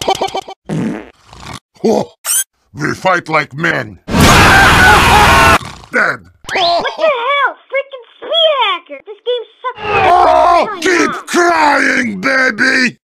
We fight like men. Dead. What the hell? Freaking Speed Hacker! This game sucks. Keep crying, baby!